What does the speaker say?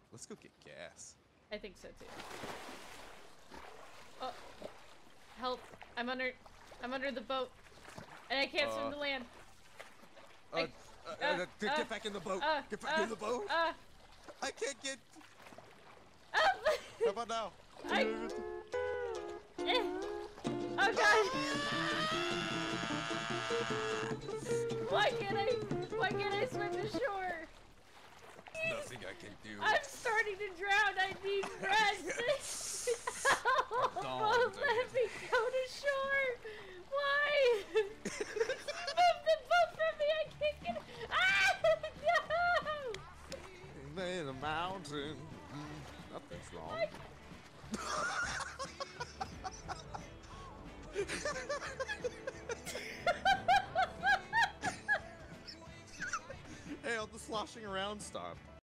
Let's go get gas. I think so too. Oh, help! I'm under the boat, and I can't swim to land. Get back in the boat. Get back in the boat. I can't get. How about now? Oh god! Why can't I swim to shore? Nothing I can do. I'm starting to drown. I need rest. Help! Let me go to shore. Why? Move the boat from me. I can't get. Ah! No! In the mountain. Nothing's wrong. Hey, all the sloshing around stopped.